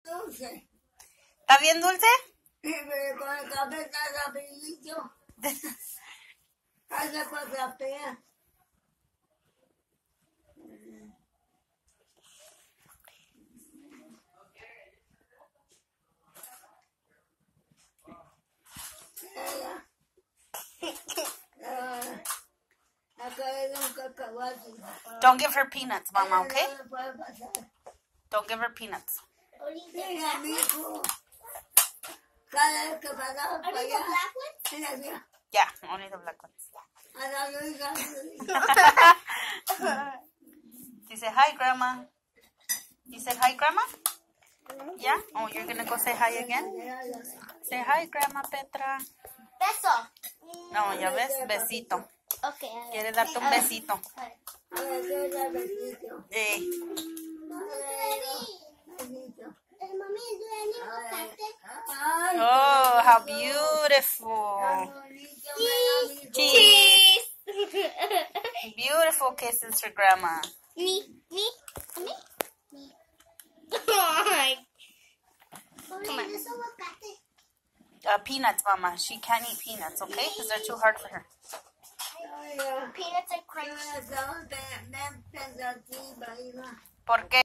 ¿Está bien dulce? Sí, pero con el café está rapidito. Hace cosa fea. Don't give her peanuts, Mama, okay? Don't give her peanuts. Only the black ones? Yeah, only the black ones. You say hi, Grandma. You said hi, Grandma? Yeah? Oh, you're going to go say hi again? Say hi, Grandma Petra. Beso. No, ya ves, besito. Okay. Quiere darte un besito. Oh, how beautiful. Cheese. Beautiful kisses for Grandma. Me. Come on. Peanuts, Mama. She can't eat peanuts, okay? Because they're too hard for her. Peanuts are crunchy. ¿Por qué?